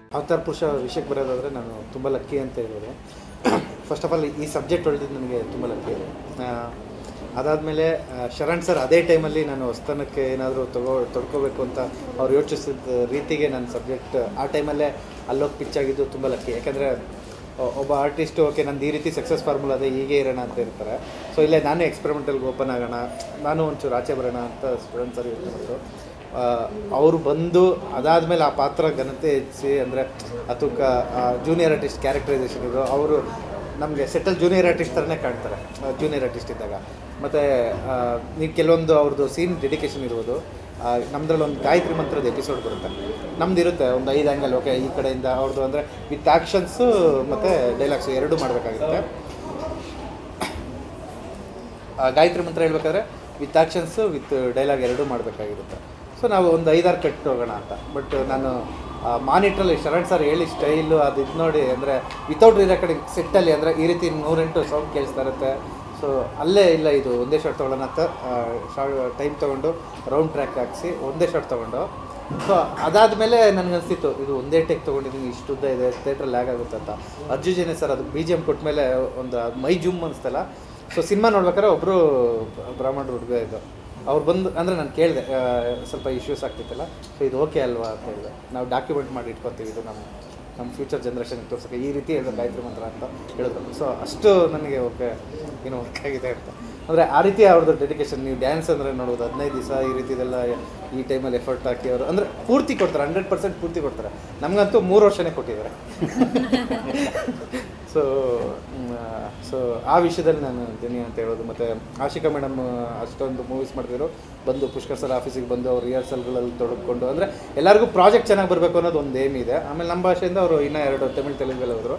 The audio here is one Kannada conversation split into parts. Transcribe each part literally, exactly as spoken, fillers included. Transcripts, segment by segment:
ಅವತಾರ ಪುರುಷ ವಿಷಯಕ್ಕೆ ಬರೋದಾದರೆ ನಾನು ತುಂಬ ಲಕ್ಕಿ ಅಂತ ಹೇಳ್ಬೋದು. ಫಸ್ಟ್ ಆಫ್ ಆಲ್ ಈ ಸಬ್ಜೆಕ್ಟ್ ಹೊಳೆದಿದ್ದು ನನಗೆ ತುಂಬ ಲಕ್ಕಿ. ಅದಾದಮೇಲೆ ಶರಣ್ ಸರ್ ಅದೇ ಟೈಮಲ್ಲಿ ನಾನು ಹೊಸತನಕ್ಕೆ ಏನಾದರೂ ತಗೋ ತೊಡ್ಕೋಬೇಕು ಅಂತ ಅವ್ರು ಯೋಚಿಸಿದ ರೀತಿಗೆ ನನ್ನ ಸಬ್ಜೆಕ್ಟ್ ಆ ಟೈಮಲ್ಲೇ ಅಲ್ಲೋಗಿ ಪಿಚ್ ಆಗಿದ್ದು ತುಂಬ ಲಕ್ಕಿ. ಯಾಕಂದರೆ ಒಬ್ಬ ಆರ್ಟಿಸ್ಟು ಓಕೆ ನಂದು ಈ ರೀತಿ ಸಕ್ಸಸ್ ಫಾರ್ಮುಲಾ ಅದೇ ಹೀಗೆ ಇರೋಣ ಅಂತ ಇರ್ತಾರೆ. ಸೊ ಇಲ್ಲೇ ನಾನೇ ಎಕ್ಸ್ಪೆರಿಮೆಂಟಲ್ಗೆ ಓಪನ್ ಆಗೋಣ, ನಾನು ಒಂಚೂರು ಆಚೆ ಬರೋಣ ಅಂತ ಸ್ಟೂಡೆಂಟ್ ಸರ್ ಯೋಚನೆ ಅವರು ಬಂದು ಅದಾದಮೇಲೆ ಆ ಪಾತ್ರ ಘನತೆ ಹೆಚ್ಚಿ ಅಂದರೆ ಅಥುಕ ಜೂನಿಯರ್ ಆರ್ಟಿಸ್ಟ್ ಕ್ಯಾರೆಕ್ಟರೈಸೇಷನ್ ಇದು ಅವರು ನಮಗೆ ಸೆಟಲ್ ಜೂನಿಯರ್ ಆರ್ಟಿಸ್ಟ್ ಥರನೇ ಕಾಣ್ತಾರೆ ಜೂನಿಯರ್ ಆರ್ಟಿಸ್ಟ್ ಇದ್ದಾಗ. ಮತ್ತು ನೀವು ಕೆಲವೊಂದು ಅವ್ರದ್ದು ಸೀನ್ ಡೆಡಿಕೇಶನ್ ಇರ್ಬೋದು. ನಮ್ಮದ್ರಲ್ಲಿ ಒಂದು ಗಾಯತ್ರಿ ಮಂತ್ರದ ಎಪಿಸೋಡ್ ಬರುತ್ತೆ, ನಮ್ದು ಇರುತ್ತೆ ಒಂದು ಐದು ಆ್ಯಂಗಲ್. ಓಕೆ ಈ ಕಡೆಯಿಂದ ಅವ್ರದ್ದು ಅಂದರೆ ವಿತ್ ಆ್ಯಕ್ಷನ್ಸು ಮತ್ತು ಡೈಲಾಗ್ಸು ಎರಡೂ ಮಾಡಬೇಕಾಗುತ್ತೆ. ಗಾಯತ್ರಿ ಮಂತ್ರ ಹೇಳ್ಬೇಕಾದ್ರೆ ವಿತ್ ಆ್ಯಕ್ಷನ್ಸು ವಿತ್ ಡೈಲಾಗ್ ಎರಡೂ ಮಾಡಬೇಕಾಗಿರುತ್ತೆ. ಸೊ ನಾವು ಒಂದು ಐದಾರು ಕಟ್ ಹೋಗೋಣ ಅಂತ. ಬಟ್ ನಾನು ಮಾನಿಟ್ರಲ್ಲಿ ಶರಣ್ ಸರ್ ಹೇಳಿ ಸ್ಟೈಲು ಅದು ಇದು ನೋಡಿ ಅಂದರೆ ವಿತೌಟ್ ಇರೋ ಕಡೆ ಸೆಟ್ಟಲ್ಲಿ ಅಂದರೆ ಈ ರೀತಿ ನೂರೆಂಟು ಸೌಂಡ್ ಕೇಳಿಸ್ತಾ ಇರುತ್ತೆ. ಸೊ ಅಲ್ಲೇ ಇಲ್ಲ ಇದು ಒಂದೇ ಶಾರ್ಟ್ ತೊಗೊಳ್ಳೋಣ ಅಂತ ಶಾರ್ಟ್ ಟೈಮ್ ತೊಗೊಂಡು ರೌಂಡ್ ಟ್ರ್ಯಾಕ್ ಹಾಕಿಸಿ ಒಂದೇ ಶಾರ್ಟ್ ತೊಗೊಂಡು. ಸೊ ಅದಾದಮೇಲೆ ನನಗನ್ನಿಸ್ತಿತ್ತು ಇದು ಒಂದೇ ಟೇಕ್ ತೊಗೊಂಡಿದ್ದೀನಿ, ಇಷ್ಟು ಉದ್ದ ಇದೆ, ಥಿಯೇಟ್ರಲ್ಲಿ ಲ್ಯಾಗ್ ಆಗುತ್ತೆ ಅಂತ. ಅರ್ಜುಜೇನೆ ಸರ್ ಅದು ಬಿ ಜಿ ಎಮ್ ಕೊಟ್ಟ ಮೇಲೆ ಒಂದು ಮೈ ಜೂಮ್ ಅನಿಸ್ತಲ್ಲ. ಸೊ ಸಿನಿಮಾ ನೋಡ್ಬೇಕಾದ್ರೆ ಒಬ್ಬರು ಬ್ರಾಹ್ಮಣರು ಹುಡುಗ ಇದ್ದು ಅವ್ರು ಬಂದು ಅಂದರೆ ನಾನು ಕೇಳಿದೆ ಸ್ವಲ್ಪ ಇಶ್ಯೂಸ್ ಆಗ್ತಿತ್ತಲ್ಲ, ಸೊ ಇದು ಓಕೆ ಅಲ್ವಾ ಅಂತ ಹೇಳಿದೆ. ನಾವು ಡಾಕ್ಯುಮೆಂಟ್ ಮಾಡಿ ಇಟ್ಕೊತೀವಿ, ಇದು ನಮ್ಮ ನಮ್ಮ ಫ್ಯೂಚರ್ ಜನ್ರೇಷನ್ಗೆ ತೋರ್ಸೋಕ್ಕೆ ಈ ರೀತಿ ಹೇಳಿದ್ರು ಗಾಯತ್ರಿ ಮಂತ್ರ ಅಂತ ಹೇಳಿದ್ರು. ಸೊ ಅಷ್ಟು ನನಗೆ ಓಕೆ ಏನು ವರ್ಕ್ ಆಗಿದೆ ಅಂತ. ಅಂದರೆ ಆ ರೀತಿ ಅವ್ರದ್ದು ಡೆಡಿಕೇಶನ್. ನೀವು ಡ್ಯಾನ್ಸ್ ಅಂದರೆ ನೋಡೋದು ಹದಿನೈದು ದಿವಸ ಈ ರೀತಿದೆಲ್ಲ ಈ ಟೈಮಲ್ಲಿ ಎಫರ್ಟ್ ಹಾಕಿ ಅವರು ಅಂದರೆ ಪೂರ್ತಿ ಕೊಡ್ತಾರೆ, ಹಂಡ್ರೆಡ್ ಪರ್ಸೆಂಟ್ ಪೂರ್ತಿ ಕೊಡ್ತಾರೆ. ನಮಗಂತೂ ಮೂರು ವರ್ಷನೇ ಕೊಟ್ಟಿದ್ದಾರೆ. ಸೊ ಸೊ ಆ ವಿಷಯದಲ್ಲಿ ನಾನು ಜನಿ ಅಂತ ಹೇಳೋದು. ಮತ್ತು ಆಶಿಕಾ ಮೇಡಮ್ ಅಷ್ಟೊಂದು ಮೂವೀಸ್ ಮಾಡಿದ್ರು, ಬಂದು ಪುಷ್ಕರ್ ಸರ್ ಆಫೀಸಿಗೆ ಬಂದು ಅವ್ರು ರಿಹರ್ಸಲ್ಗಳಲ್ಲಿ ತೊಡಗಿಕೊಂಡು ಅಂದರೆ ಎಲ್ಲರಿಗೂ ಪ್ರಾಜೆಕ್ಟ್ ಚೆನ್ನಾಗಿ ಬರಬೇಕು ಅನ್ನೋದು ಒಂದು ಏಮ್ ಇದೆ. ಆಮೇಲೆ ನಮ್ಮ ಭಾಷೆಯಿಂದ ಅವರು ಇನ್ನೂ ಎರಡು ತಮಿಳ್ ತೆಲುಗಲ್ಲಿ ಹೋದರು.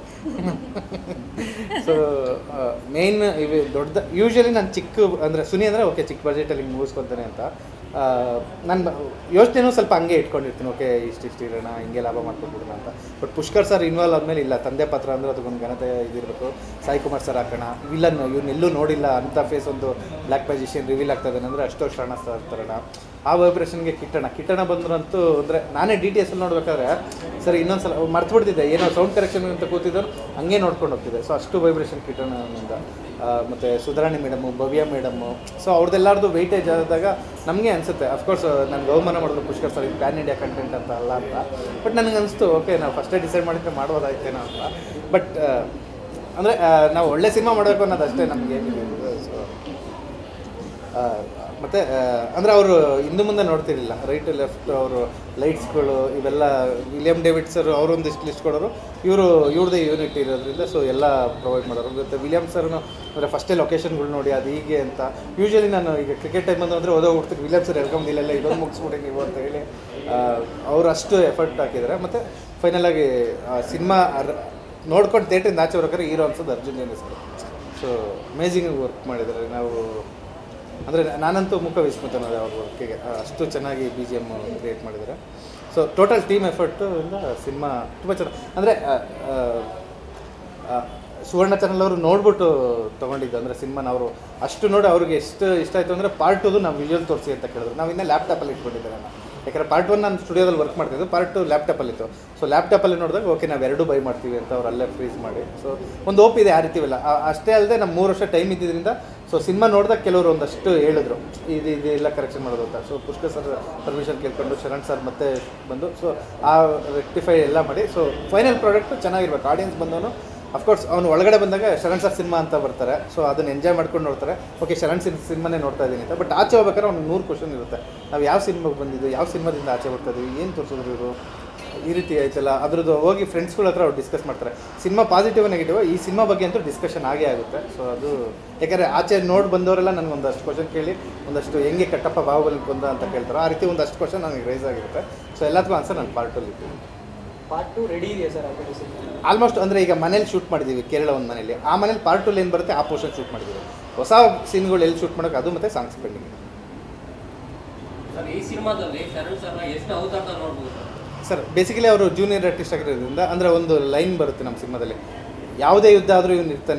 ಸೊ ಮೇಯ್ನ್ ಇವು ದೊಡ್ಡ ಯೂಶ್ವಲಿ ನಾನು ಚಿಕ್ಕ ಅಂದರೆ ಸುನಿ ಅಂದರೆ ಓಕೆ ಚಿಕ್ಕ ಬಜೆಟಲ್ಲಿ ಹಿಂಗೆ ಮುಗಿಸ್ಕೊತಾನೆ ಅಂತ ನಾನು ಯೋಚನೆನೂ ಸ್ವಲ್ಪ ಹಂಗೆ ಇಟ್ಕೊಂಡಿರ್ತೀನಿ. ಓಕೆ ಇಷ್ಟು ಇಷ್ಟು ಇರೋಣ, ಹಿಂಗೆ ಲಾಭ ಮಾಡ್ಕೊಂಡ್ಬಿಡೋಣ ಅಂತ. ಬಟ್ ಪುಷ್ಕರ್ ಸರ್ ಇನ್ವಾಲ್ವ್ ಆದಮೇಲೆ ಇಲ್ಲ, ತಂದೆ ಪಾತ್ರ ಅಂದರೆ ಅದಕ್ಕೊಂದು ಘನತೆ ಇದಿರಬೇಕು. ಸಾಯಿ ಕುಮಾರ್ ಸರ್ ಹಾಕೋಣ, ವಿಲನ್ ಇವನ್ನೆಲ್ಲೂ ನೋಡಿಲ್ಲ ಅಂಥ ಫೇಸ್ ಒಂದು ಬ್ಲ್ಯಾಕ್ ಮ್ಯಾಜಿಷಿಯನ್ ರಿವೀಲ್ ಆಗ್ತದೆ ಅಂದರೆ ಅಷ್ಟೋ ಶರಣ ಸರ್ ತರೋಣ. ಆ ವೈಬ್ರೇಷನ್ಗೆ ಕಿಟ್ಟಣ ಕಿಟ್ಟಣ ಬಂದ್ರಂತೂ ಅಂದರೆ ನಾನೇ ಡಿ ಟಿ ಎಸ್ಸಲ್ಲಿ ನೋಡ್ಬೇಕಾದ್ರೆ ಸರಿ ಇನ್ನೊಂದು ಸಲ ಮರ್ತು ಬಿಡ್ತಿದ್ದೆ, ಏನೋ ಸೌಂಡ್ ಕರೆಕ್ಷನ್ ಅಂತ ಕೂತಿದ್ದು ಹಂಗೆ ನೋಡ್ಕೊಂಡು ಹೋಗ್ತಿದ್ದೆ. ಸೊ ಅಷ್ಟು ವೈಬ್ರೇಷನ್ ಕಿಟ್ಟಣದಿಂದ. ಮತ್ತು Sudharani madam, Bhavya madam, so ಅವ್ರದ್ದೆಲ್ಲಾರ್ದು ವೆಯ್ಟೇಜ್ ಆದಾಗ ನಮಗೆ ಅನಿಸುತ್ತೆ. ಅಫ್ಕೋರ್ಸ್ ನನಗೆ ಅವಮಾನ ಮಾಡೋದು ಪುಷ್ಕರ್ ಸರ್ ಇದು ಪ್ಯಾನ್ ಇಂಡಿಯಾ ಕಂಟೆಂಟ್ ಅಂತ ಅಲ್ಲ ಅಂತ. ಬಟ್ ನನಗೆ ಅನಿಸ್ತು ಓಕೆ ನಾವು ಫಸ್ಟೇ ಡಿಸೈಡ್ ಮಾಡಿದ್ರೆ ಮಾಡ್ಬೋದಾಯ್ತೇನೋ ಅಂತ. ಬಟ್ ಅಂದರೆ ನಾವು ಒಳ್ಳೆ ಸಿನಿಮಾ ಮಾಡಬೇಕು ಅನ್ನೋದು ಅಷ್ಟೇ ನಮಗೆ ಏನಿದೆ. ಸೊ ಮತ್ತು ಅಂದರೆ ಅವರು ಹಿಂದೆ ಮುಂದೆ ನೋಡ್ತಿರಲಿಲ್ಲ, ರೈಟ್ ಲೆಫ್ಟ್ ಅವರು ಲೈಟ್ಸ್ಗಳು ಇವೆಲ್ಲ ವಿಲಿಯಮ್ ಡೇವಿಡ್ ಸರ್ ಅವರೊಂದಿಷ್ಟು ಲಿಸ್ಟ್ ಕೊಡೋರು, ಇವರು ಇವ್ರದ್ದೇ ಯೂನಿಟ್ ಇರೋದ್ರಿಂದ ಸೊ ಎಲ್ಲ ಪ್ರೊವೈಡ್ ಮಾಡೋರು. ಮತ್ತು ವಿಲಿಯಮ್ ಸರ್ನು ಅಂದರೆ ಫಸ್ಟೇ ಲೊಕೇಶನ್ಗಳು ನೋಡಿ ಅದು ಹೀಗೆ ಅಂತ. ಯೂಶ್ವಲಿ ನಾನು ಈಗ ಕ್ರಿಕೆಟ್ ಟೈಮ್ ಬಂದು ಅಂದರೆ ಓದೋ ಹೋಗ್ತೀನಿ, ವಿಲಿಯಮ್ ಸರ್ ಎಳ್ಕೊಂಬಿಲ್ಲ ಇದೊಂದು ಮುಗಿಸ್ಬಿಡಿ ನೀವು ಅಂತ ಹೇಳಿ ಅವರು ಅಷ್ಟು ಎಫರ್ಟ್ ಹಾಕಿದ್ದಾರೆ. ಮತ್ತು ಫೈನಲಾಗಿ ಸಿನಿಮಾ ನೋಡ್ಕೊಂಡು ಥಿಯೇಟ್ರಿಂದ ಆಚೆ ಬರ್ಬೇಕಾದ್ರೆ ಹೀರೋ ಅನ್ಸೋದು Arjun Janya sir. So amazing work ಮಾಡಿದ್ದಾರೆ. ನಾವು ಅಂದರೆ ನಾನಂತೂ ಮುಖ ವಿಸ್ಮೃತನಾದೆ ಅವ್ರ ವರ್ಕಿಗೆ, ಅಷ್ಟು ಚೆನ್ನಾಗಿ ಬಿ ಜಿ ಎಮ್ ಕ್ರಿಯೇಟ್ ಮಾಡಿದ್ದಾರೆ. ಸೊ ಟೋಟಲ್ ಟೀಮ್ ಎಫರ್ಟು ಇಂದ ಸಿನಿಮಾ ತುಂಬ ಚೆನ್ನಾಗಿ ಅಂದರೆ ಸುವರ್ಣ ಚಾನಲ್ ಅವರು ನೋಡ್ಬಿಟ್ಟು ತೊಗೊಂಡಿದ್ದು. ಅಂದರೆ ಸಿನಿಮಾನ ಅವರು ಅಷ್ಟು ನೋಡಿ ಅವ್ರಿಗೆ ಎಷ್ಟು ಇಷ್ಟ ಆಯಿತು ಅಂದರೆ ಪಾರ್ಟ್ ಟೂದು ನಾವು ವಿಜುವಲ್ ತೋರಿಸಿ ಅಂತ ಕೇಳಿದ್ರು. ನಾವು ಇನ್ನೂ ಲ್ಯಾಪ್ಟಾಪಲ್ಲಿ ಇಟ್ಕೊಂಡಿದ್ದಾರೆ ನಾನು, ಯಾಕಂದರೆ ಪಾರ್ಟ್ ಒನ್ ನಾನು ಸ್ಟುಡಿಯೋದಲ್ಲಿ ವರ್ಕ್ ಮಾಡ್ತಿದ್ದು, ಪಾರ್ಟ್ ಟು ಲ್ಯಾಪ್ಟಾಪಲ್ಲಿತ್ತು. ಸೊ ಲ್ಯಾಪ್ಟಾಪಲ್ಲಿ ನೋಡಿದಾಗ ಓಕೆ ನಾವು ಎರಡು ಬೈ ಮಾಡ್ತೀವಿ ಅಂತ ಅವ್ರು ಅಲ್ಲೇ ಫ್ರೀಸ್ ಮಾಡಿ. ಸೊ ಒಂದು ಓಪ್ ಇದೆ ಆ ರೀತಿವೆಲ್ಲ. ಅಷ್ಟೇ ಅಲ್ಲದೆ ನಮ್ಮ ಮೂರು ವರ್ಷ ಟೈಮ್ ಇದ್ದಿದ್ದರಿಂದ ಸೊ ಸಿನಿಮಾ ನೋಡಿದಾಗ ಕೆಲವರು ಒಂದಷ್ಟು ಹೇಳಿದ್ರು ಇದು ಇದೆಲ್ಲ ಕರೆಕ್ಷನ್ ಮಾಡೋದು ಅಂತ. ಸೊ ಪುಷ್ಕರ್ ಸರ್ ಪರ್ಮಿಷನ್ ಕೇಳ್ಕೊಂಡು ಶರಣ್ ಸರ್ ಮತ್ತೆ ಬಂದು ಸೊ ಆ ರೆಕ್ಟಿಫೈ ಎಲ್ಲ ಮಾಡಿ ಸೊ ಫೈನಲ್ ಪ್ರಾಡಕ್ಟು ಚೆನ್ನಾಗಿರ್ಬೇಕು. ಆಡಿಯನ್ಸ್ ಬಂದವನು ಅಫ್ಕೋರ್ಸ್ ಅವನು ಒಳಗಡೆ ಬಂದಾಗ ಶರಣ್ ಸರ್ ಸಿನಿಮಾ ಅಂತ ಬರ್ತಾರೆ. ಸೊ ಅದನ್ನು ಎಂಜಾಯ್ ಮಾಡ್ಕೊಂಡು ನೋಡ್ತಾರೆ, ಓಕೆ ಶರಣ್ ಸಿನ್ ಸಿನಿಮಾನೇ ನೋಡ್ತಾ ಇದ್ದೀನಿ ಅಂತ. ಬಟ್ ಆಚೆ ಹೋಗ್ಬೇಕಾದ್ರೆ ಒಂದು ನೂರು ಕ್ವಶನ್ ಇರುತ್ತೆ, ನಾವು ಯಾವ ಸಿನಿಮಾಗೆ ಬಂದಿದ್ದು, ಯಾವ ಸಿನಿಮಾದಿಂದ ಆಚೆ ಬರ್ತಾ ಇದ್ದೀವಿ, ಏನು ತೋರಿಸಿದ್ರು ಇವರು, ಈ ರೀತಿ ಆಯ್ತಲ್ಲ ಅದ್ರದ್ದು ಹೋಗಿ ಫ್ರೆಂಡ್ಸ್ಗಳ ಹತ್ರ ಅವ್ರು ಡಿಸ್ಕಸ್ ಮಾಡ್ತಾರೆ. ಸಿನಿಮಾ ಪಾಸಿಟಿವ್ ನೆಗೆಟಿವ್ ಈ ಸಿನಿಮಾ ಬಗ್ಗೆ ಅಂತೂ ಡಿಸ್ಕಷನ್ ಆಗೇ ಆಗುತ್ತೆ. ಸೊ ಅದು ಯಾಕಂದರೆ ಆಚೆ ನೋಡಿ ಬಂದವರೆಲ್ಲ ನನಗೆ ಒಂದಷ್ಟು ಕ್ವಶನ್ ಕೇಳಿ ಒಂದಷ್ಟು ಹೆಂಗೆ ಕಟ್ಟಪ್ಪ ಬಾಹುಬಲಿ ಬಂದ ಅಂತ ಕೇಳ್ತಾರೆ. ಆ ರೀತಿ ಒಂದಷ್ಟು ಕ್ವಶನ್ ನನಗೆ ರೈಸ್ ಆಗಿರುತ್ತೆ. ಸೊ ಎಲ್ಲದಕ್ಕೂ ಆನ್ಸರ್ ನಾನು ಪಾರ್ಟಲ್ಲಿ ಇದ್ದೀನಿ. ಪಾರ್ಟ್ ಟು ರೆಡಿ ಇದೆಯಾ ಸರ್? ಆಲ್ಮೋಸ್ಟ್ ಅಂದರೆ ಈಗ ಮನೇಲಿ ಶೂಟ್ ಮಾಡಿದ್ದೀವಿ ಕೇರಳ ಒಂದು ಮನೇಲಿ, ಆ ಮನೇಲಿ ಪಾರ್ಟ್ ಟು ಏನು ಬರುತ್ತೆ ಆ ಪೋರ್ಷನ್ ಶೂಟ್ ಮಾಡಿದ್ದೀವಿ. ಹೊಸ ಸೀನ್ಗಳು ಎಲ್ಲಿ ಶೂಟ್ ಮಾಡೋಕೆ ಅದು ಮತ್ತು ಸಾಂಗ್ಸ್ ಪೆಂಡಿಂಗ್ ಇದೆ. ಈ ಸಿನಿಮಾದಲ್ಲಿ ಶರಣ್ ಸರ್ನ ಎಷ್ಟು ಅವತಾರ ನೋಡ್ಬೋದು ಸರ್? ಬೇಸಿಕಲಿ ಅವರು ಜೂನಿಯರ್ ಆರ್ಟಿಸ್ಟ್ ಆಗಿರೋದ್ರಿಂದ ಅಂದರೆ ಒಂದು ಲೈನ್ ಬರುತ್ತೆ ನಮ್ಮ ಸಿನಿಮಾದಲ್ಲಿ, ಯಾವುದೇ ಯುದ್ಧ ಆದರೂ ಇವನು ಇರ್ತಾನೆ,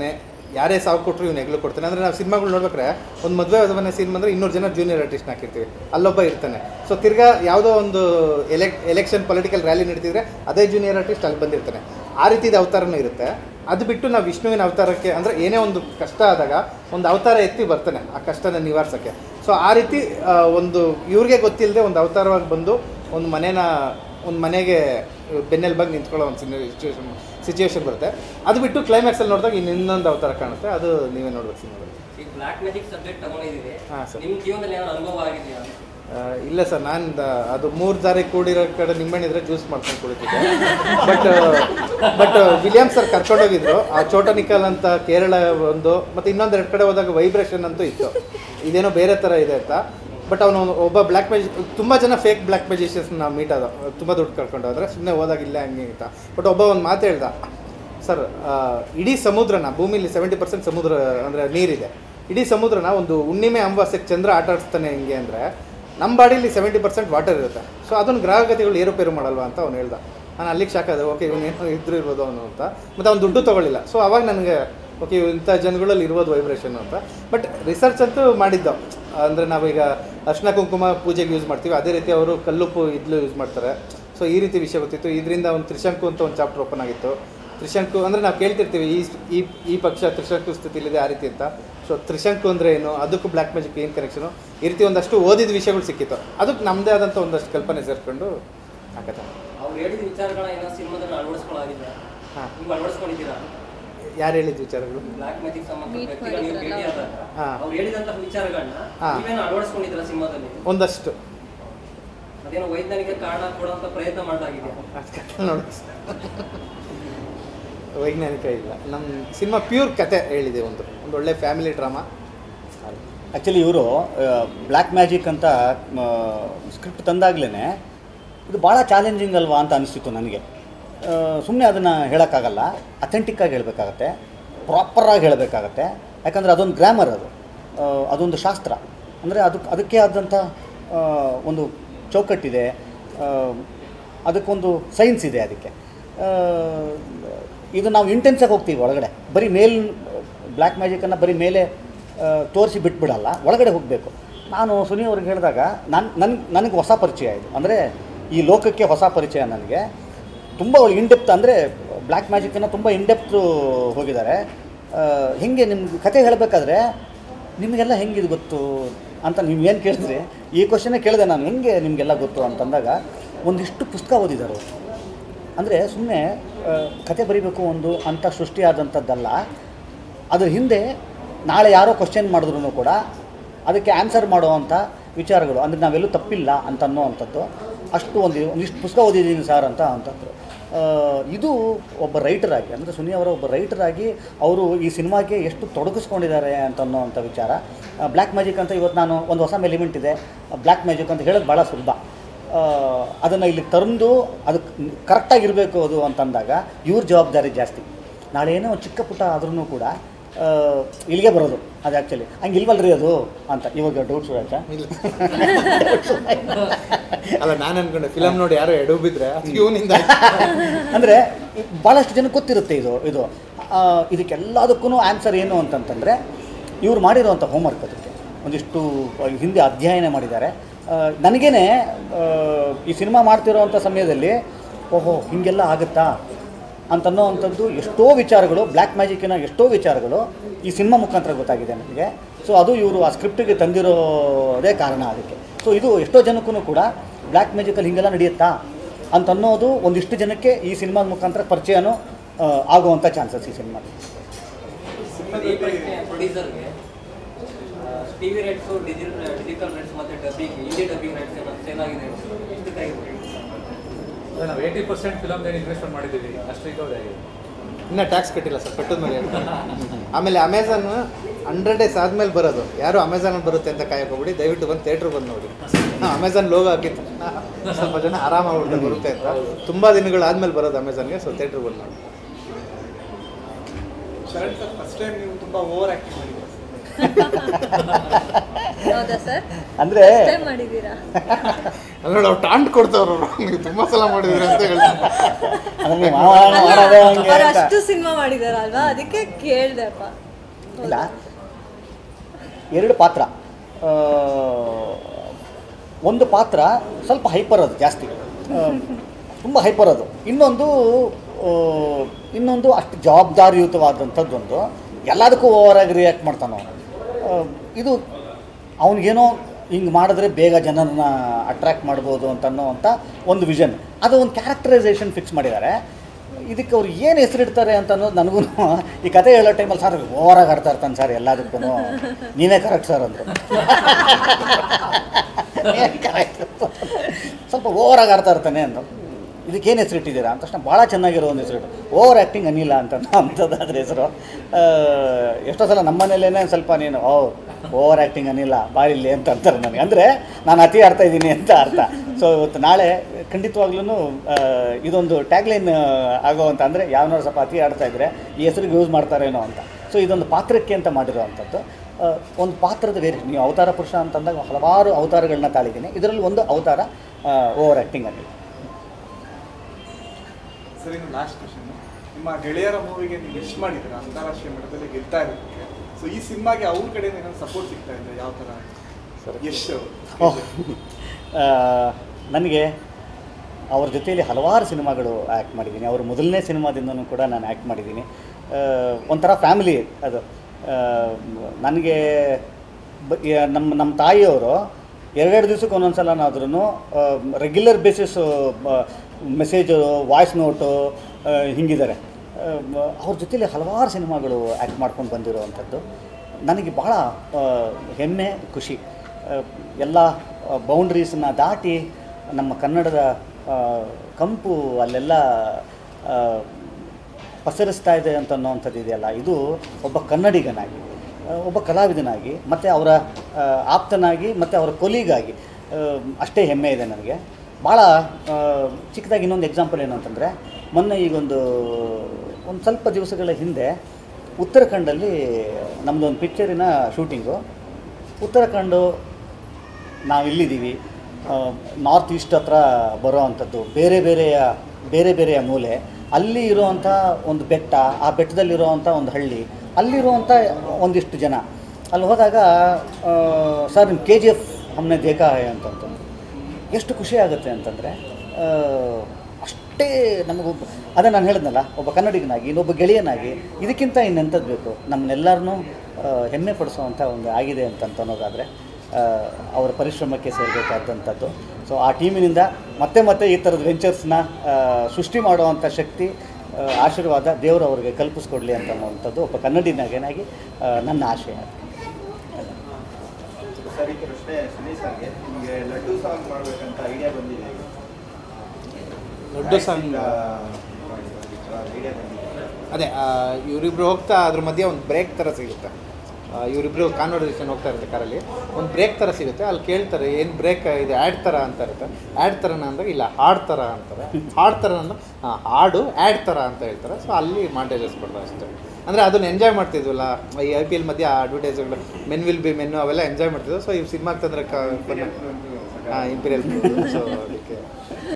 ಯಾರೇ ಸಾವು ಕೊಟ್ಟರು ಇವ್ನು ಹೆಗ್ಲು ಕೊಡ್ತಾನೆ. ಅಂದರೆ ನಾವು ಸಿನಿಮಾಗಳು ನೋಡ್ಬೇಕಾರೆ ಒಂದು ಮದುವೆ ಅದವನ್ನೇ ಸೀನ್ ಬಂದರೆ ಇನ್ನೂರು ಜನ ಜೂನಿಯರ್ ಆರ್ಟಿಸ್ಟ್ನ ಹಾಕಿರ್ತೀವಿ, ಅಲ್ಲೊಬ್ಬ ಇರ್ತಾನೆ. ಸೊ ತಿರ್ಗಾ ಯಾವುದೋ ಒಂದು ಎಲೆಕ್ ಎಲೆಕ್ಷನ್ ಪೊಲಿಟಿಕಲ್ ರ್ಯಾಲಿ ನಡೀತಿದ್ರೆ ಅದೇ ಜೂನಿಯರ್ ಆರ್ಟಿಸ್ಟ್ ಅಲ್ಲಿ ಬಂದಿರ್ತಾನೆ. ಆ ರೀತಿಯ ಅವತಾರನೂ ಇರುತ್ತೆ. ಅದು ಬಿಟ್ಟು ನಾವು ವಿಷ್ಣುವಿನ ಅವತಾರಕ್ಕೆ ಅಂದರೆ ಏನೇ ಒಂದು ಕಷ್ಟ ಆದಾಗ ಒಂದು ಅವತಾರ ಎತ್ತಿ ಬರ್ತಾನೆ ಆ ಕಷ್ಟನ ನಿವಾರಿಸೋಕ್ಕೆ. ಸೊ ಆ ರೀತಿ ಒಂದು ಇವ್ರಿಗೆ ಗೊತ್ತಿಲ್ಲದೆ ಒಂದು ಅವತಾರವಾಗಿ ಬಂದು ಒಂದು ಮನೇನ ಒಂದು ಮನೆಗೆ ಬೆನ್ನೆಲುಬಾಗಿ ನಿಂತ್ಕೊಳ್ಳೋ ಒಂದು ಸಿಚುವೇಶನ್ ಸಿಚುವೇಶನ್ ಬರುತ್ತೆ. ಅದು ಬಿಟ್ಟು ಕ್ಲೈಮ್ಯಾಕ್ಸಲ್ಲಿ ನೋಡಿದಾಗ ಇನ್ನು ಇನ್ನೊಂದು ಅವತಾರ ಕಾಣುತ್ತೆ. ಅದು ನೀವೇ ನೋಡ್ಬೇಕು ಸಿನಿಮಾದಲ್ಲಿ. ಈ ಬ್ಲ್ಯಾಕ್ ಮ್ಯಾಜಿಕ್ ಸಬ್ಜೆಕ್ಟ್ ತಗೊಂಡಿದ್ದೀವಿ. ಹಾಂ ಸರ್. ನಿಮ್ಮ ಜೀವನದಲ್ಲಿ ಏನಾದ್ರು ಅನುಭವ ಆಗಿದೆಯಾ? ಇಲ್ಲ ಸರ್, ನಾನು ಅದು ಮೂರು ದಾರಿ ಕೂಡಿರೋ ಕಡೆ ನಿಂಬೆಹಣ್ಣಿದ್ರೆ ಜ್ಯೂಸ್ ಮಾಡ್ಕೊಂಡು ಕುಡಿತಿದ್ದೆ. ಬಟ್ ಬಟ್ ವಿಲಿಯಮ್ ಸರ್ ಕರ್ಕೊಂಡೋಗಿದ್ರು. ಆ ಚೋಟನಿಕಲ್ ಅಂತ ಕೇರಳ ಒಂದು, ಮತ್ತು ಇನ್ನೊಂದು ಎರಡು ಕಡೆ ಹೋದಾಗ ವೈಬ್ರೇಷನ್ ಅಂತೂ ಇತ್ತು, ಇದೇನೋ ಬೇರೆ ಥರ ಇದೆ ಅಂತ. ಬಟ್ ಅವನು ಒಬ್ಬ ಬ್ಲ್ಯಾಕ್ ಮ್ಯಾಜಿ ತುಂಬ ಜನ ಫೇಕ್ ಬ್ಲ್ಯಾಕ್ ಮ್ಯಾಜಿಷಿಯನ್ಸ್ ನಾವು ಮೀಟ್ ಆದ, ತುಂಬ ದುಡ್ಡು ಕರ್ಕೊಂಡು ಹೋದ್ರೆ ಸುಮ್ಮನೆ ಹೋದಾಗ ಇಲ್ಲ ಹಂಗೆ ಅಂತ. ಬಟ್ ಒಬ್ಬ ಒಂದು ಮಾತು ಹೇಳ್ದ, ಸರ್ ಇಡೀ ಸಮುದ್ರನ, ಭೂಮಿಲಿ ಸೆವೆಂಟಿ ಪರ್ಸೆಂಟ್ ಸಮುದ್ರ ಅಂದರೆ ನೀರಿದೆ, ಇಡೀ ಸಮುದ್ರನ ಒಂದು ಹುಣ್ಣಿಮೆ ಅಮಾವಾಸ್ಯೆಗೆ ಚಂದ್ರ ಆಟ ಆಡಿಸ್ತಾನೆ ಹೆಂಗೆ ಅಂದರೆ ನಮ್ಮ ಬಾಡಿಲಿ ಸೆವೆಂಟಿ ಪರ್ಸೆಂಟ್ ವಾಟರ್ ಇರುತ್ತೆ. ಸೊ ಅದನ್ನು ಗ್ರಾಹಕತೆಗಳು ಏರುಪೇರು ಮಾಡಲ್ವಾ ಅಂತ ಅವ್ನು ಹೇಳ್ದ. ನಾನು ಅಲ್ಲಿಗೆ ಶಾಕ್ ಆದೆ, ಓಕೆ ಇವನು ಏನೋ ಇದ್ರೂ ಇರ್ಬೋದು ಅವನು ಅಂತ. ಮತ್ತು ಅವ್ನು ದುಡ್ಡು ತೊಗೊಳ್ಳಿಲ್ಲ. ಸೊ ಅವಾಗ ನನಗೆ ಓಕೆ ಇಂಥ ಜನಗಳಲ್ಲಿ ಇರ್ಬೋದು ವೈಬ್ರೇಷನ್ ಅಂತ. ಬಟ್ ರಿಸರ್ಚ್ ಅಂತೂ ಮಾಡಿದ್ದು, ಅಂದರೆ ನಾವೀಗ ಅರ್ಶಿನ ಕುಂಕುಮ ಪೂಜೆಗೆ ಯೂಸ್ ಮಾಡ್ತೀವಿ, ಅದೇ ರೀತಿ ಅವರು ಕಲ್ಲುಪ್ಪು ಇದ್ಲು ಯೂಸ್ ಮಾಡ್ತಾರೆ. ಸೊ ಈ ರೀತಿ ವಿಷಯ ಗೊತ್ತಿತ್ತು. ಇದರಿಂದ ಒಂದು ತ್ರಿಶಂಕು ಅಂತ ಒಂದು ಚಾಪ್ಟರ್ ಓಪನ್ ಆಗಿತ್ತು. ತ್ರಿಶಂಕು ಅಂದರೆ ನಾವು ಕೇಳ್ತಿರ್ತೀವಿ ಈ ಈ ಈ ಪಕ್ಷ ತ್ರಿಶಂಕು ಸ್ಥಿತಿಲಿದೆ ಆ ರೀತಿ ಅಂತ. ಸೊ ತ್ರಿಶಂಕು ಅಂದರೆ ಏನು, ಅದಕ್ಕೂ ಬ್ಲ್ಯಾಕ್ ಮ್ಯಾಜಿಕ್ ಏನು ಕನೆಕ್ಷನು, ಈ ರೀತಿ ಒಂದಷ್ಟು ಓದಿದ ವಿಷಯಗಳು ಸಿಕ್ಕಿತ್ತು. ಅದಕ್ಕೆ ನಮ್ಮದೇ ಆದಂಥ ಒಂದಷ್ಟು ಕಲ್ಪನೆ ಸೇರಿಕೊಂಡು ಹಾಕತ್ತೆ. ಅವ್ರು ಹೇಳಿದ ವಿಚಾರಗಳ ಏನೋ ಸಿನಿಮಾದಲ್ಲಿ ಅಳವಡಿಸ್ಕೊಳ್ಳಾಗಿದೆ. ಹಾಂ, ನೀವು ಅಳವಡಿಸ್ಕೊಂಡಿದ್ದೀರಾ? ಯಾರು ಹೇಳಿದ ವಿಚಾರಗಳು? ಬ್ಲ್ಯಾಕ್ ಮ್ಯಾಜಿಕ್ ಸಂಬಂಧ ವ್ಯಕ್ತಿಗಳು ನೀವು ಭೇಟಿ ಆದಾಗ ಹಾಂ, ಅವ್ರು ಹೇಳಿದಂತಹ ವಿಚಾರಗಳನ್ನ ಹಾಂ. ನೀವೇನೋ ಅಳವಡಿಸ್ಕೊಂಡಿದ್ದೀರಾ ಸಿನಿಮಾದಲ್ಲಿ? ಒಂದಷ್ಟು ಅದೇನೋ ವೈಜ್ಞಾನಿಕ ಕಾರಣ ಕೊಡುವಂಥ ಪ್ರಯತ್ನ ಮಾಡಲಾಗಿದೆ. ಅದಕ್ಕೆ ನೋಡಿ ವೈಜ್ಞಾನಿಕ ಇಲ್ಲ, ನಮ್ಮ ಸಿನಿಮಾ ಪ್ಯೂರ್ ಕತೆ ಹೇಳಿದೆ, ಒಂದು ಒಂದು ಒಳ್ಳೆ ಫ್ಯಾಮಿಲಿ ಡ್ರಾಮಾ. ಆ್ಯಕ್ಚುಲಿ ಇವರು ಬ್ಲ್ಯಾಕ್ ಮ್ಯಾಜಿಕ್ ಅಂತ ಸ್ಕ್ರಿಪ್ಟ್ ತಂದಾಗಲೇ ಇದು ಭಾಳ ಚಾಲೆಂಜಿಂಗ್ ಅಲ್ವಾ ಅಂತ ಅನಿಸ್ತಿತ್ತು ನನಗೆ. ಸುಮ್ಮನೆ ಅದನ್ನು ಹೇಳೋಕ್ಕಾಗಲ್ಲ, ಅಥೆಂಟಿಕ್ಕಾಗಿ ಹೇಳಬೇಕಾಗತ್ತೆ, ಪ್ರಾಪರಾಗಿ ಹೇಳಬೇಕಾಗತ್ತೆ. ಯಾಕಂದರೆ ಅದೊಂದು ಗ್ರಾಮರ್, ಅದು ಅದೊಂದು ಶಾಸ್ತ್ರ. ಅಂದರೆ ಅದಕ್ಕೆ ಅದಕ್ಕೆ ಆದಂಥ ಒಂದು ಚೌಕಟ್ಟಿದೆ, ಅದಕ್ಕೊಂದು ಸೈನ್ಸ್ ಇದೆ. ಅದಕ್ಕೆ ಇದು ನಾವು ಇಂಟೆನ್ಸಾಗಿ ಹೋಗ್ತೀವಿ ಒಳಗಡೆ, ಬರೀ ಮೇಲ್ ಬ್ಲ್ಯಾಕ್ ಮ್ಯಾಜಿಕನ್ನು ಬರೀ ಮೇಲೆ ತೋರಿಸಿ ಬಿಟ್ಬಿಡಲ್ಲ, ಒಳಗಡೆ ಹೋಗಬೇಕು. ನಾನು ಸುನಿ ಅವ್ರಿಗೆ ಹೇಳಿದಾಗ ನಾನು ನನಗೆ ನನಗೆ ಹೊಸ ಪರಿಚಯ ಇದು, ಅಂದರೆ ಈ ಲೋಕಕ್ಕೆ ಹೊಸ ಪರಿಚಯ ನನಗೆ. ತುಂಬ ಇನ್ಡೆಪ್ತ್, ಅಂದರೆ ಬ್ಲ್ಯಾಕ್ ಮ್ಯಾಜಿಕನ್ನು ತುಂಬ ಇನ್ಡೆಪ್ತು ಹೋಗಿದ್ದಾರೆ. ಹೇಗೆ ನಿಮ್ಗೆ ಕತೆ ಹೇಳಬೇಕಾದ್ರೆ ನಿಮಗೆಲ್ಲ ಹೆಂಗೆ ಇದು ಗೊತ್ತು ಅಂತ ನೀವು ಏನು ಕೇಳಿದ್ರಿ, ಈ ಕ್ವಶನ್ನೇ ಕೇಳಿದೆ ನಾನು, ಹೆಂಗೆ ನಿಮಗೆಲ್ಲ ಗೊತ್ತು ಅಂತಂದಾಗ ಒಂದಿಷ್ಟು ಪುಸ್ತಕ ಓದಿದ್ದಾರೆ. ಅಂದರೆ ಸುಮ್ಮನೆ ಕತೆ ಬರೀಬೇಕು ಒಂದು ಅಂತ ಸೃಷ್ಟಿಯಾದಂಥದ್ದಲ್ಲ, ಅದ್ರ ಹಿಂದೆ ನಾಳೆ ಯಾರೋ ಕ್ವಶನ್ ಮಾಡಿದ್ರು ಕೂಡ ಅದಕ್ಕೆ ಆನ್ಸರ್ ಮಾಡುವಂಥ ವಿಚಾರಗಳು, ಅಂದರೆ ನಾವೆಲ್ಲೂ ತಪ್ಪಿಲ್ಲ ಅಂತ ಅನ್ನೋವಂಥದ್ದು. ಅಷ್ಟು ಒಂದು ಒಂದಿಷ್ಟು ಪುಸ್ತಕ ಓದಿದ್ದೀನಿ ಸರ್ ಅಂತ ಅಂತಂದರು. ಇದು ಒಬ್ಬ ರೈಟರಾಗಿ, ಅಂದರೆ ಸುನಿ ಅವರ ಒಬ್ಬ ರೈಟರಾಗಿ ಅವರು ಈ ಸಿನಿಮಾಗೆ ಎಷ್ಟು ತೊಡಗಿಸ್ಕೊಂಡಿದ್ದಾರೆ ಅಂತ ಅನ್ನೋವಂಥ ವಿಚಾರ. ಬ್ಲ್ಯಾಕ್ ಮ್ಯಾಜಿಕ್ ಅಂತ ಇವತ್ತು ನಾನು ಒಂದು ಹೊಸ ಎಲಿಮೆಂಟ್ ಇದೆ ಬ್ಲ್ಯಾಕ್ ಮ್ಯಾಜಿಕ್ ಅಂತ ಹೇಳೋದು ಭಾಳ ಸುಲಭ. ಅದನ್ನು ಇಲ್ಲಿ ತಂದು ಅದಕ್ಕೆ ಕರೆಕ್ಟಾಗಿರಬೇಕು ಅದು ಅಂತಂದಾಗ ಇವ್ರ ಜವಾಬ್ದಾರಿ ಜಾಸ್ತಿ. ನಾಳೆ ಏನೋ ಒಂದು ಚಿಕ್ಕ ಪುಟ್ಟ ಆದ್ರೂ ಕೂಡ ಇಲ್ಲಿಗೆ ಬರೋದು. ಅದು ಆ್ಯಕ್ಚುಲಿ ಹಂಗೆ ಇಲ್ವಲ್ರಿ ಅದು ಅಂತ ಇವಾಗ ಡೌಟ್ ಶುರು ಆಯ್ತಾ? ಅಲ್ಲ, ನಾನು ಅನ್ಕೊಂಡೆ ಫಿಲಮ್ ನೋಡಿ ಯಾರೋ ಎಡು ಬಿದ್ದರೆ ಇವನಿಂದ. ಅಂದರೆ ಭಾಳಷ್ಟು ಜನಕ್ಕೆ ಗೊತ್ತಿರುತ್ತೆ ಇದು ಇದು ಇದಕ್ಕೆಲ್ಲದಕ್ಕೂ ಆನ್ಸರ್ ಏನು ಅಂತಂತಂದರೆ ಇವ್ರು ಮಾಡಿರೋವಂಥ ಹೋಮ್ವರ್ಕ್. ಅದಕ್ಕೆ ಒಂದಿಷ್ಟು ಹಿಂದೆ ಅಧ್ಯಯನ ಮಾಡಿದ್ದಾರೆ. ನನಗೇ ಈ ಸಿನಿಮಾ ಮಾಡ್ತಿರೋವಂಥ ಸಮಯದಲ್ಲಿ ಓಹೋ ಹೀಗೆಲ್ಲ ಆಗುತ್ತಾ ಅಂತನ್ನೋ ಅಂಥದ್ದು ಎಷ್ಟೋ ವಿಚಾರಗಳು, ಬ್ಲ್ಯಾಕ್ ಮ್ಯಾಜಿಕ್ಕಿನ ಎಷ್ಟೋ ವಿಚಾರಗಳು ಈ ಸಿನಿಮಾ ಮುಖಾಂತರ ಗೊತ್ತಾಗಿದೆ ನನಗೆ. ಸೊ ಅದು ಇವರು ಆ ಸ್ಕ್ರಿಪ್ಟಿಗೆ ತಂದಿರೋದೇ ಕಾರಣ ಅದಕ್ಕೆ. ಸೊ ಇದು ಎಷ್ಟೋ ಜನಕ್ಕೂ ಕೂಡ ಬ್ಲ್ಯಾಕ್ ಮ್ಯಾಜಿಕಲ್ಲಿ ಹೀಗೆಲ್ಲ ನಡೆಯುತ್ತಾ ಅಂತನ್ನೋದು ಒಂದಿಷ್ಟು ಜನಕ್ಕೆ ಈ ಸಿನಿಮಾದ ಮುಖಾಂತರ ಪರಿಚಯನೂ ಆಗುವಂಥ ಚಾನ್ಸಸ್ ಈ ಸಿನಿಮಾ. ಈ ಪ್ರಶ್ನೆ ಪ್ರೊಡ್ಯೂಸರ್ಗೆ T V rights, digital digital rights ಮತ್ತು ಡಬ್ಬಿಂಗ್, ಹಿಂದಿ ಡಬ್ಬಿಂಗ್ ರೈಟ್ಸ್ ಏನೋ ಸೇಲ್ ಆಗಿದೆ, ನಾವು ಏಯ್ಟಿ ಪರ್ಸೆಂಟ್ ಫಿಲಮ್ ಏನು ಇನ್ವೆಸ್ಟ್ಮೆಂಟ್ ಮಾಡಿದ್ದೀವಿ, ಅಷ್ಟು ರಿಕವರಿ ಆಗಿದೆ. ಇನ್ನೂ ಟ್ಯಾಕ್ಸ್ ಕಟ್ಟಿಲ್ಲ ಸರ್, ಕಟ್ಟದ ಮೇಲೆ. ಆಮೇಲೆ ಅಮೆಝಾನ್ ಹಂಡ್ರೆಡ್ ಡೇಸ್ ಆದಮೇಲೆ ಬರೋದು, ಯಾರು ಅಮೆಝಾನಲ್ಲಿ ಬರುತ್ತೆ ಅಂತ ಕಾಯಕ್ಕೆ ಹೋಗ್ಬಿಡಿ, ದಯವಿಟ್ಟು ಬಂದು ಥಿಯೇಟ್ರ್ ಬಂದು ನೋಡಿ. ಅಮೆಝಾನ್ ಲೋಗೋ ಹಾಕಿತ್ತು ಸ್ವಲ್ಪ ಜನ ಆರಾಮಾಗಿ ಬರುತ್ತೆ ಅಂತ, ತುಂಬ ದಿನಗಳಾದಮೇಲೆ ಬರೋದು ಅಮೆಝಾನ್ಗೆ. ಸೊ ಥಿಯೇಟ್ರ್ ಬಂದು ನೋಡಿ. ಶರಣ್ ಸರ್, ಫಸ್ಟ್ ಟೈಮ್ ನೀವು ತುಂಬ ಓವರ್ ಆ್ಯಕ್ಟಿಂಗ್ ಮಾಡಿದ್ದೀರಾ ಹೌದಾ ಸರ್? ಅಂದರೆ ಮಾಡಿದ್ದೀರಾ? ಅಲ್ಲ ನೋಡಿ, ಅವ್ರು ಟಾಂಟ್ ಕೊಡ್ತಾವ್ರು, ನೀವು ತುಂಬ ಸಲ ಮಾಡಿದ್ದೀರಿ ಅಂತ ಹೇಳ್ತಾರೆ. ಅಷ್ಟು ಸಿನಿಮಾ ಮಾಡಿದಾರಲ್ವಾ, ಅದಕ್ಕೆ ಕೇಳ್ದೆಪ್ಪ. ಇಲ್ಲ ಎರಡು ಪಾತ್ರ ಆ, ಒಂದು ಪಾತ್ರ ಸ್ವಲ್ಪ ಹೈಪರ್ ಅದು ಜಾಸ್ತಿ ತುಂಬ ಹೈಪರ್ ಅದು, ಇನ್ನೊಂದು ಆ, ಇನ್ನೊಂದು ಅಷ್ಟು ಜವಾಬ್ದಾರಿಯುತವಾದಂಥದ್ದೊಂದು ಎಲ್ಲದಕ್ಕೂ ಓವರಾಗಿ ರಿಯಾಕ್ಟ್ ಮಾಡ್ತಾನೆ ಅವನು. ಇದು ಅವನಿಗೇನೋ ಹಿಂಗೆ ಮಾಡಿದ್ರೆ ಬೇಗ ಜನರನ್ನ ಅಟ್ರ್ಯಾಕ್ಟ್ ಮಾಡ್ಬೋದು ಅಂತ ಅನ್ನೋವಂಥ ಒಂದು ವಿಷನ್, ಅದು ಒಂದು ಕ್ಯಾರೆಕ್ಟರೈಸೇಷನ್ ಫಿಕ್ಸ್ ಮಾಡಿದ್ದಾರೆ. ಇದಕ್ಕೆ ಅವ್ರು ಏನು ಹೆಸರಿಡ್ತಾರೆ ಅಂತ ಅನ್ನೋದು ನನಗೂ ಈ ಕತೆ ಹೇಳೋ ಟೈಮಲ್ಲಿ ಸರ್ ಓವರಾಗಿ ಆಡ್ತಾ ಇರ್ತಾನೆ ಸರ್ ಎಲ್ಲದಕ್ಕೂ, ನೀವೇ ಕರೆಕ್ಟ್ ಸರ್ ಅಂದರು. ಕರೆಕ್ಟ್, ಸ್ವಲ್ಪ ಓವರಾಗಿ ಆಡ್ತಾ ಇರ್ತಾನೆ ಅಂತ. ಇದಕ್ಕೇನು ಹೆಸರಿಟ್ಟಿದ್ದೀರಾ ಅಂತ ತಕ್ಷಣ ಭಾಳ ಚೆನ್ನಾಗಿರೋ ಒಂದು ಹೆಸರು, ಓವರ್ ಆ್ಯಕ್ಟಿಂಗ್ ಅನಿಲ್ಲ ಅಂತ ಅಂಥದ್ದು ಅದ್ರ ಹೆಸರು. ಎಷ್ಟೋ ಸಲ ನಮ್ಮ ಮನೇಲೇ ಸ್ವಲ್ಪ ನೀನು ಓ ಓವರ್ ಆ್ಯಕ್ಟಿಂಗ್ ಅನಿಲ್ಲ ಬಾರಿಲ್ಲಿ ಅಂತ ಅಂತಾರೆ ನನಗೆ, ಅಂದರೆ ನಾನು ಅತಿ ಆಡ್ತಾ ಇದ್ದೀನಿ ಅಂತ ಅರ್ಥ. ಸೊ ಇವತ್ತು ನಾಳೆ ಖಂಡಿತವಾಗ್ಲೂ ಇದೊಂದು ಟ್ಯಾಗ್ಲೈನ್ ಆಗೋವಂಥ, ಅಂದರೆ ಯಾವನಾದ್ರು ಸ್ವಲ್ಪ ಅತಿ ಆಡ್ತಾ ಇದ್ದರೆ ಈ ಹೆಸರಿಗೆ ಯೂಸ್ ಮಾಡ್ತಾರೇನೋ ಅಂತ. ಸೊ ಇದೊಂದು ಪಾತ್ರಕ್ಕೆ ಅಂತ ಮಾಡಿರೋ ಅಂಥದ್ದು. ಒಂದು ಪಾತ್ರದ ಬೇರೆ, ನೀವು ಅವತಾರ ಪುರುಷ ಅಂತಂದಾಗ ಹಲವಾರು ಅವತಾರಗಳನ್ನ ತಾಳಿದ್ದೀನಿ, ಇದರಲ್ಲಿ ಒಂದು ಅವತಾರ ಓವರ್ ಆ್ಯಕ್ಟಿಂಗ್ ಅನಿಲ್ಲ. ಸರ್ ಇನ್ನು ಲಾಸ್ಟ್ ಕ್ವಶನ್, ನಿಮ್ಮ ಗೆಳೆಯರ ಮೂವಿಗೆ ನೀವು ವಿಶ್ ಮಾಡಿದ್ರೆ ಅಂತಾರಾಷ್ಟ್ರೀಯ ಮಟ್ಟದಲ್ಲಿ ಗೆಲ್ತಾ ಇರೋದಕ್ಕೆ, ಸೊ ಈ ಸಿನಿಮಾಗೆ ಅವ್ರ ಕಡೆಯಿಂದ ಏನಾದ್ರು ಸಪೋರ್ಟ್ ಸಿಗ್ತಾ ಇದೆ ಯಾವ ಥರ? ಸರ್ ಎಷ್ಟು ನನಗೆ ಅವ್ರ ಜೊತೆಯಲ್ಲಿ ಹಲವಾರು ಸಿನಿಮಾಗಳು ಆ್ಯಕ್ಟ್ ಮಾಡಿದ್ದೀನಿ. ಅವ್ರ ಮೊದಲನೇ ಸಿನಿಮಾದಿಂದನೂ ಕೂಡ ನಾನು ಆ್ಯಕ್ಟ್ ಮಾಡಿದ್ದೀನಿ. ಒಂಥರ ಫ್ಯಾಮಿಲಿ ಅದು. ನನಗೆ ಬ ನಮ್ಮ ನಮ್ಮ ತಾಯಿಯವರು ಎರಡೆರಡು ದಿವಸಕ್ಕೆ ಒಂದೊಂದು ಸಲನಾದ್ರೂ regular basis message, voice note ಹಿಂಗಿದ್ದಾರೆ. ಅವ್ರ ಜೊತೆಲಿ ಹಲವಾರು ಸಿನಿಮಾಗಳು ಆ್ಯಕ್ಟ್ ಮಾಡ್ಕೊಂಡು ಬಂದಿರೋವಂಥದ್ದು ನನಗೆ ಭಾಳ ಹೆಮ್ಮೆ, ಖುಷಿ. ಎಲ್ಲ ಬೌಂಡ್ರೀಸನ್ನ ದಾಟಿ ನಮ್ಮ ಕನ್ನಡದ ಕಂಪು ಅಲ್ಲೆಲ್ಲ ಪಸರಿಸ್ತಾ ಇದೆ ಅಂತ ಅನ್ನೋವಂಥದ್ದು ಇದೆಯಲ್ಲ, ಇದು ಒಬ್ಬ ಕನ್ನಡಿಗನಾಗಿ, ಒಬ್ಬ ಕಲಾವಿದನಾಗಿ, ಮತ್ತು ಅವರ ಆಪ್ತನಾಗಿ, ಮತ್ತು ಅವರ ಕೊಲೀಗಾಗಿ ಅಷ್ಟೇ ಹೆಮ್ಮೆ ಇದೆ ನನಗೆ. ಭಾಳ ಚಿಕ್ಕದಾಗಿ ಇನ್ನೊಂದು ಎಕ್ಸಾಂಪಲ್ ಏನು ಅಂತಂದರೆ, ಮೊನ್ನೆ ಈಗೊಂದು ಒಂದು ಸ್ವಲ್ಪ ದಿವಸಗಳ ಹಿಂದೆ ಉತ್ತರಾಖಂಡಲ್ಲಿ ನಮ್ಮದೊಂದು ಪಿಕ್ಚರಿನ ಶೂಟಿಂಗು. ಉತ್ತರಾಖಂಡು ನಾವಿಲ್ಲಿದ್ದೀವಿ, ನಾರ್ತ್ ಈಸ್ಟ್ ಹತ್ರ ಬರೋ ಅಂಥದ್ದು, ಬೇರೆ ಬೇರೆಯ ಬೇರೆ ಬೇರೆಯ ಮೂಲೆ, ಅಲ್ಲಿ ಇರುವಂಥ ಒಂದು ಬೆಟ್ಟ, ಆ ಬೆಟ್ಟದಲ್ಲಿರುವಂಥ ಒಂದು ಹಳ್ಳಿ, ಅಲ್ಲಿರುವಂಥ ಒಂದಿಷ್ಟು ಜನ. ಅಲ್ಲಿ ಹೋದಾಗ ಸರ್ ನಿಮ್ಮ ಕೆ ಜಿ ಎಫ್ ಹಮ್ನೆ ದೇಖಾ ಹೈ ಅಂತಂತ ಎಷ್ಟು ಖುಷಿ ಆಗುತ್ತೆ ಅಂತಂದರೆ, ಅಷ್ಟೇ ನಮಗೊಬ್ಬ, ಅದೇ ನಾನು ಹೇಳಿದ್ನಲ್ಲ, ಒಬ್ಬ ಕನ್ನಡಿಗನಾಗಿ, ಇನ್ನೊಬ್ಬ ಗೆಳೆಯನಾಗಿ ಇದಕ್ಕಿಂತ ಇನ್ನೆಂಥದ್ದು ಬೇಕು, ನಮ್ಮನ್ನೆಲ್ಲರನ್ನೂ ಹೆಮ್ಮೆ ಪಡಿಸೋವಂಥ ಒಂದು ಆಗಿದೆ ಅಂತಂತ ಅನ್ನೋದಾದರೆ ಅವರ ಪರಿಶ್ರಮಕ್ಕೆ ಸೇರಬೇಕಾದಂಥದ್ದು. ಸೊ ಆ ಟೀಮಿನಿಂದ ಮತ್ತೆ ಮತ್ತೆ ಈ ಥರದ ವೆಂಚರ್ಸ್ನ ಸೃಷ್ಟಿ ಮಾಡುವಂಥ ಶಕ್ತಿ, ಆಶೀರ್ವಾದ ದೇವರು ಅವರಿಗೆ ಕಲ್ಪಿಸ್ಕೊಡ್ಲಿ ಅಂತ ಅನ್ನುವಂಥದ್ದು ಒಬ್ಬ ಕನ್ನಡಿಗನಾಗಿ ನನ್ನ ಆಶಯ. ಸರಿ, ಪ್ರಶ್ನೆ ಸುನೀಲ್ ಸರ್ಗೆ, ನಿಮಗೆ ಲಡ್ಡು ಸಾಂಗ್ ಮಾಡಬೇಕಂತ ಐಡಿಯಾ ಬಂದಿದೆ? ಲಡ್ಡು ಸಾಂಗ್ ಐಡಿಯಾ ಬಂದಿದೆ. ಅದೇ ಇವರಿಬ್ರು ಹೋಗ್ತಾ ಅದ್ರ ಮಧ್ಯೆ ಒಂದು ಬ್ರೇಕ್ ಥರ ಸಿಗುತ್ತೆ. ಇವರಿಬ್ರು ಕಾನ್ವರ್ಸೇಷನ್ ಹೋಗ್ತಾ ಇರುತ್ತೆ ಕಾರಲ್ಲಿ, ಒಂದು ಬ್ರೇಕ್ ಥರ ಸಿಗುತ್ತೆ. ಅಲ್ಲಿ ಕೇಳ್ತಾರೆ ಏನು ಬ್ರೇಕ್ ಇದು, ಆ್ಯಡ್ ಥರ ಅಂತ ಇರುತ್ತೆ. ಆ್ಯಡ್ ಥರನ ಅಂದಾಗ ಇಲ್ಲ ಹಾಡು ಥರ ಅಂತಾರೆ, ಹಾಡು ಥರ ಅಂದ್ರೆ ಹಾಂ ಹಾಡು ಆ್ಯಡ್ ಥರ ಅಂತ ಹೇಳ್ತಾರೆ. ಸೊ ಅಲ್ಲಿ ಮಾಂಟೇಜಸ್ ಕೊಡ್ತಾರೆ ಅಷ್ಟೇ. ಅಂದರೆ ಅದನ್ನು ಎಂಜಾಯ್ ಮಾಡ್ತಿದ್ವಲ್ಲ, ಈ ಐ ಪಿ ಎಲ್ ಮಧ್ಯೆ ಆ ಅಡ್ವರ್ಟೈಸ್ಗಳು ಮೆನ್ ವಿಲ್ ಬಿ ಮೆನ್ನು ಅವೆಲ್ಲ ಎಂಜಾಯ್ ಮಾಡ್ತಿದ್ವು. ಸೊ ಇವು ಸಿನಿಮಾಗೆ ತಂದರೆ ಹಾಂ ಇಂಪೀರಿಯಲ್. ಸೊ ಅದಕ್ಕೆ